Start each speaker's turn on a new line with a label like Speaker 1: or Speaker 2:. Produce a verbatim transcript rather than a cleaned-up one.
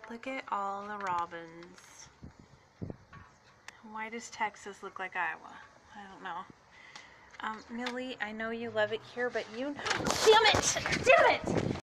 Speaker 1: Look at all the robins. Why does Texas look like Iowa? I don't know. Um, Millie, I know you love it here, but you... Damn it! Damn it!